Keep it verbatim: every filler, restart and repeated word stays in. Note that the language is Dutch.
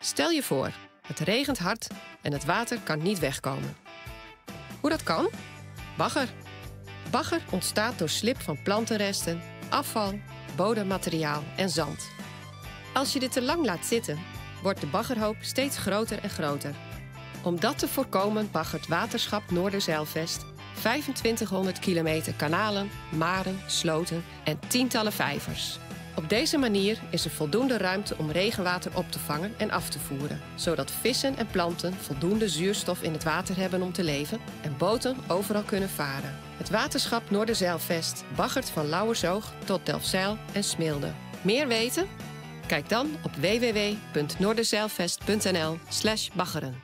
Stel je voor, het regent hard en het water kan niet wegkomen. Hoe dat kan? Bagger. Bagger ontstaat door slib van plantenresten, afval, bodemmateriaal en zand. Als je dit te lang laat zitten, wordt de baggerhoop steeds groter en groter. Om dat te voorkomen baggert Waterschap Noorderzijlvest vijfentwintighonderd kilometer kanalen, maren, sloten en tientallen vijvers. Op deze manier is er voldoende ruimte om regenwater op te vangen en af te voeren, zodat vissen en planten voldoende zuurstof in het water hebben om te leven en boten overal kunnen varen. Het Waterschap Noorderzijlvest baggert van Lauwersoog tot Delfzijl en Smilde. Meer weten? Kijk dan op w w w punt noorderzijlvest punt n l slash baggeren.